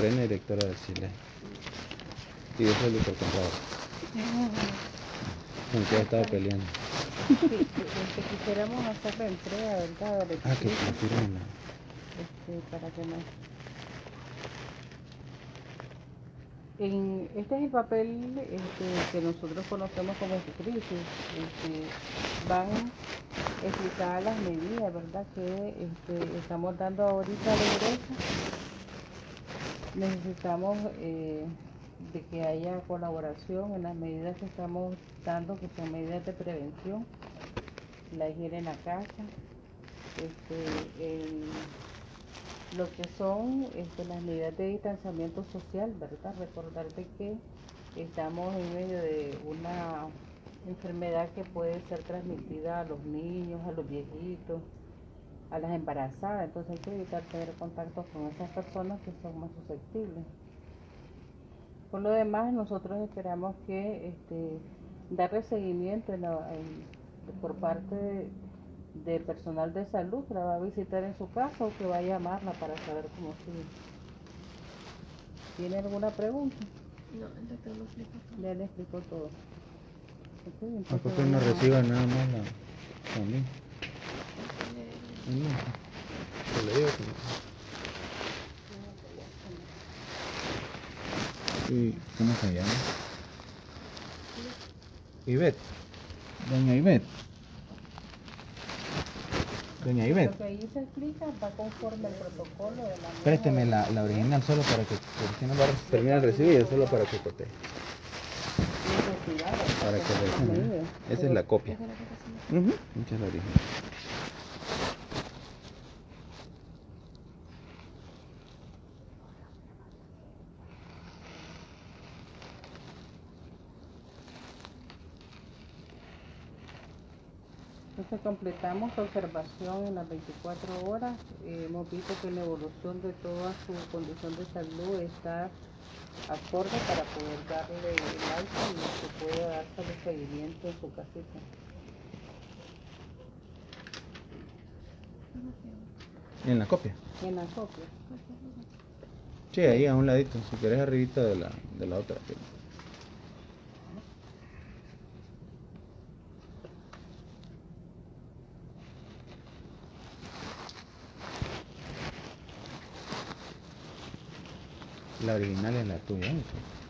reina directora del Chile. Y yo soy el doctor Comprado. Con que estaba peleando. Sí, quisiéramos hacer la entrega, ¿verdad? De Que prefirmen. para que no. Este es el papel que nosotros conocemos como crisis. Van explicadas las medidas, ¿verdad? Que estamos dando ahorita a la iglesia. Necesitamos de que haya colaboración en las medidas que estamos dando, que son medidas de prevención, la higiene en la casa, lo que son las medidas de distanciamiento social, ¿verdad? Recordarte que estamos en medio de una enfermedad que puede ser transmitida a los niños, a los viejitos, a las embarazadas, entonces hay que evitar tener contacto con esas personas que son más susceptibles. Por lo demás, nosotros esperamos que darle seguimiento por parte del personal de salud que la va a visitar en su casa o que va a llamarla para saber cómo sigue. ¿Tiene alguna pregunta? No, el doctor lo explicó todo. Ya le explicó todo. ¿A poco no reciba nada más también? No. Le digo que... ¿Y cómo se llama? Ivette. Doña Ivette. Doña Ivette. Lo que ahí se explica va conforme al protocolo de la... Présteme la original solo para que, porque si no va a terminar el recibido, solo para que cote. Para que reciba. Esa es la copia. Esa es la original. Entonces completamos observación en las 24 horas. Hemos visto que la evolución de toda su condición de salud está acorde para poder darle el alta y que pueda darse el seguimiento en su casita. ¿En la copia? En la copia. Sí, ahí a un ladito, si querés arribita de la otra. La original es la tuya, ¿eh?